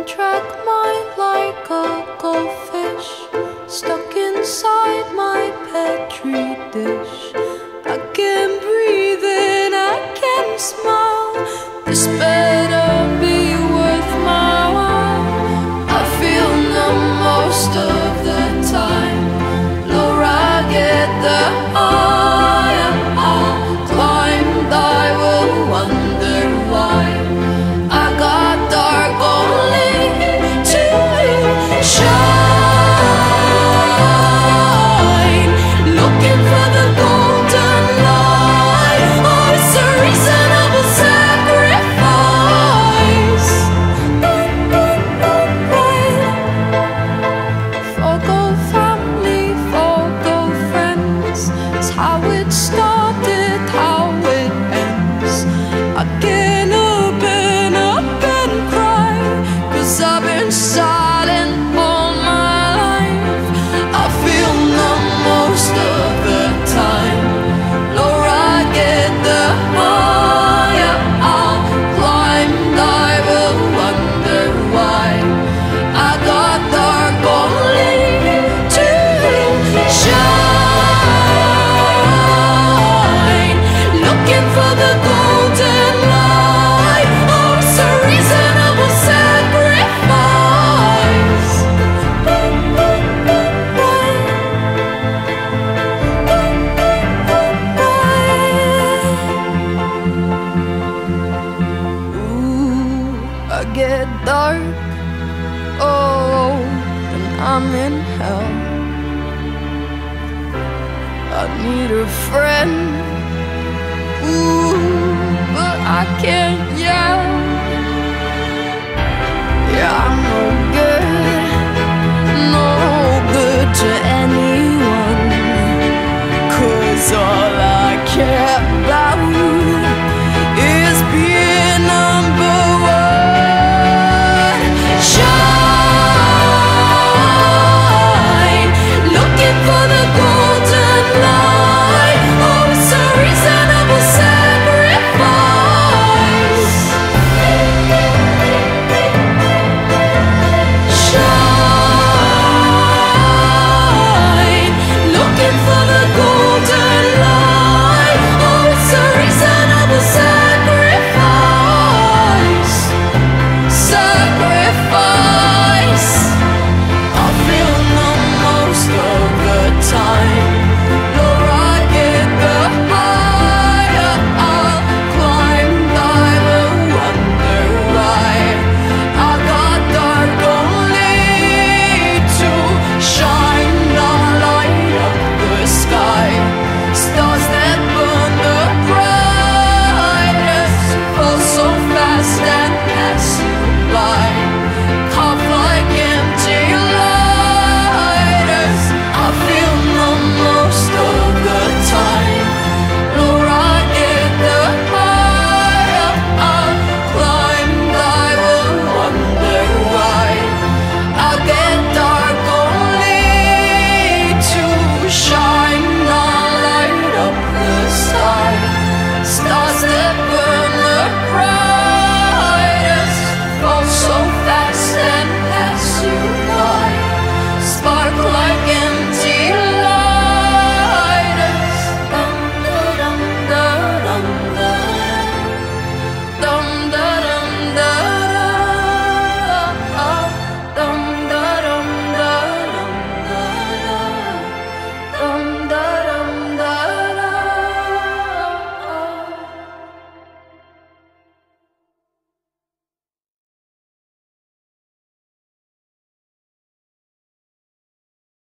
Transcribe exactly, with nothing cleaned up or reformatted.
track mind like a goldfish stuck inside my petri dish. I can breathe and I can smile. This better be worth my while. I feel numb most of the time. Lower I get, the higher I'll climb. I will wonder why I got dark only to shine. Looking for the golden light. Oh, it's a reasonable sacrifice. Forgo family, forgo friends. It's how it started, how it ends. I get up and up and cry, 'cause I've been silent all my life. I feel numb most of the time. Lower I get, the higher I'll climb. I will wonder why I got dark only to shine. Looking for the golden light. Oh, it's a reasonable sacrifice. Ooh, I get dark, oh, and I'm in hell. I need a friend, ooh, but I can't yell.